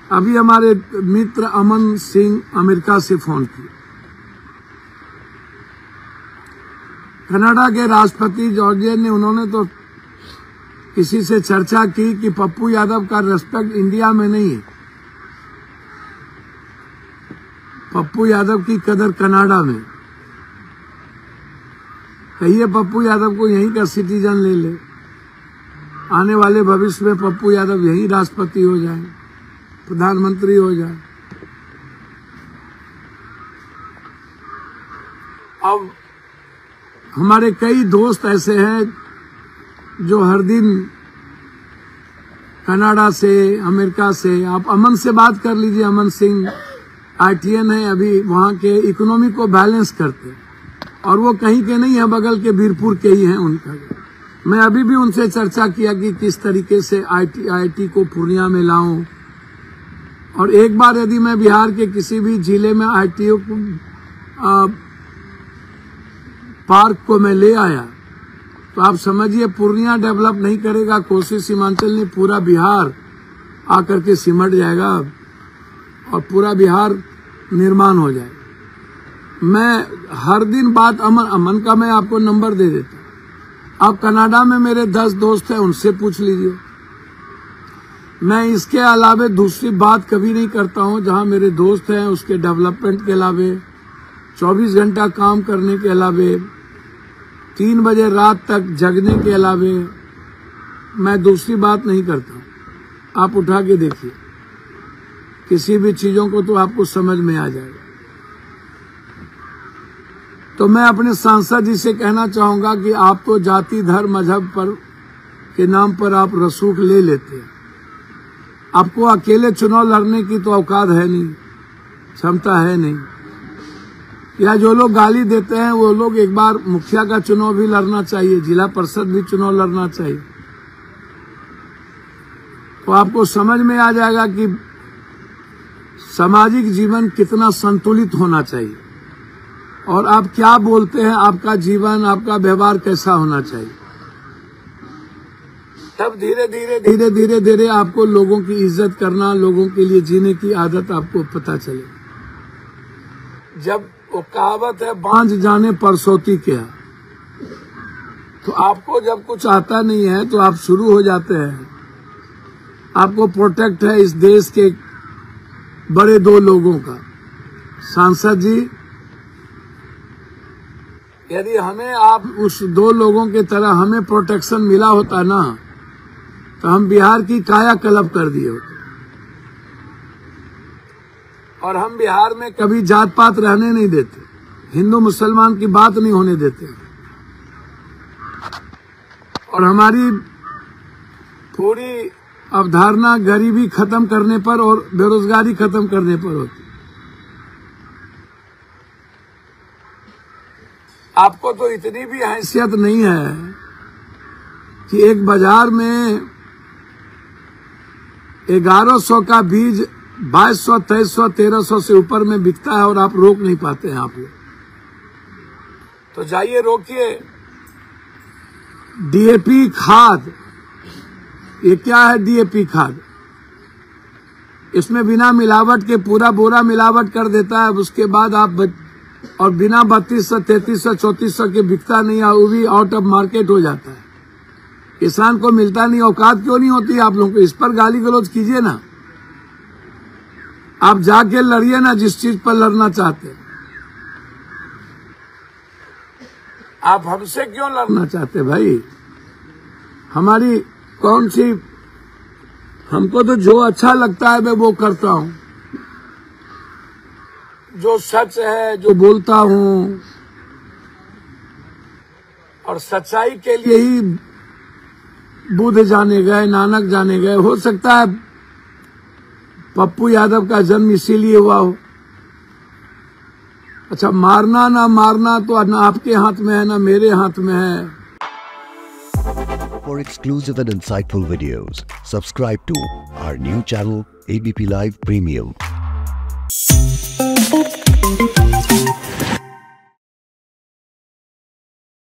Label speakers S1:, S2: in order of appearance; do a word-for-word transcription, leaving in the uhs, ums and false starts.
S1: अभी हमारे मित्र अमन सिंह अमेरिका से फोन किए। कनाडा के राष्ट्रपति जॉर्जिया ने उन्होंने तो किसी से चर्चा की कि पप्पू यादव का रेस्पेक्ट इंडिया में नहीं है, पप्पू यादव की कदर कनाडा में। कहिए पप्पू यादव को यहीं का सिटीजन ले ले, आने वाले भविष्य में पप्पू यादव यहीं राष्ट्रपति हो जाए, प्रधानमंत्री हो जाए। अब हमारे कई दोस्त ऐसे हैं जो हर दिन कनाडा से, अमेरिका से, आप अमन से बात कर लीजिए। अमन सिंह आईटीएन है, अभी वहां के इकोनॉमी को बैलेंस करते हैं और वो कहीं के नहीं है, बगल के बीरपुर के ही हैं उनका। मैं अभी भी उनसे चर्चा किया कि किस तरीके से आईटी आईटी को पूर्णिया में लाऊं, और एक बार यदि मैं बिहार के किसी भी जिले में आईटी को आ, पार्क को मैं ले आया तो आप समझिए पूर्णिया डेवलप नहीं करेगा, कोसी सीमांचल ने पूरा बिहार आकर के सिमट जाएगा और पूरा बिहार निर्माण हो जाएगा। मैं हर दिन बात अमन अमन का मैं आपको नंबर दे देता हूं। अब कनाडा में मेरे दस दोस्त हैं, उनसे पूछ लीजिए। मैं इसके अलावे दूसरी बात कभी नहीं करता हूं। जहां मेरे दोस्त हैं उसके डेवलपमेंट के अलावे, चौबीस घंटा काम करने के अलावे, तीन बजे रात तक जगने के अलावे मैं दूसरी बात नहीं करता। आप उठा के देखिए किसी भी चीजों को तो आपको समझ में आ जाएगा। तो मैं अपने सांसद जी से कहना चाहूंगा कि आप तो जाति, धर्म, मजहब पर के नाम पर आप रसूख ले लेते हैं। आपको अकेले चुनाव लड़ने की तो औकात है नहीं, क्षमता है नहीं। या जो लोग गाली देते हैं वो लोग एक बार मुखिया का चुनाव भी लड़ना चाहिए, जिला परिषद भी चुनाव लड़ना चाहिए, तो आपको समझ में आ जाएगा कि सामाजिक जीवन कितना संतुलित होना चाहिए और आप क्या बोलते हैं, आपका जीवन, आपका व्यवहार कैसा होना चाहिए। तब धीरे धीरे धीरे धीरे धीरे आपको लोगों की इज्जत करना, लोगों के लिए जीने की आदत आपको पता चलेगी। जब वो कहावत है बांझ जाने परसौती क्या, तो आपको जब कुछ आता नहीं है तो आप शुरू हो जाते हैं। आपको प्रोटेक्ट है इस देश के बड़े दो लोगों का। सांसद जी, यदि हमें आप उस दो लोगों के तरह हमें प्रोटेक्शन मिला होता ना, तो हम बिहार की काया कल्प कर दिए होते। और हम बिहार में कभी जात पात रहने नहीं देते, हिंदू मुसलमान की बात नहीं होने देते, और हमारी पूरी अवधारणा गरीबी खत्म करने पर और बेरोजगारी खत्म करने पर होती। आपको तो इतनी भी हैसियत नहीं है कि एक बाजार में ग्यारह सौ का बीज बाईस सौ, तेईस सौ, तेरह सौ से ऊपर में बिकता है और आप रोक नहीं पाते हैं। आप लोग तो जाइए रोकिए। डीएपी खाद, ये क्या है डीएपी खाद? इसमें बिना मिलावट के पूरा बोरा मिलावट कर देता है। उसके बाद आप बच, और बिना बत्तीस सौ, तैतीस सौ, चौतीस सौ के बिकता नहीं है, वो भी आउट ऑफ मार्केट हो जाता है। किसान को मिलता नहीं। औकात क्यों नहीं होती आप लोगों को? इस पर गाली गलौज कीजिए ना, आप जाके लड़िए ना जिस चीज पर लड़ना चाहते हैं। आप हमसे क्यों लड़ना चाहते भाई? हमारी कौन सी, हमको तो जो अच्छा लगता है मैं वो करता हूं, जो सच है जो बोलता हूं, और सच्चाई के लिए ही बुद्ध जाने गए, नानक जाने गए। हो सकता है पप्पू यादव का जन्म इसीलिए हुआ हो। अच्छा, मारना ना मारना तो ना आपके हाथ में है ना मेरे हाथ में है।
S2: For exclusive and insightful videos, subscribe to our new channel A B P Live Premium.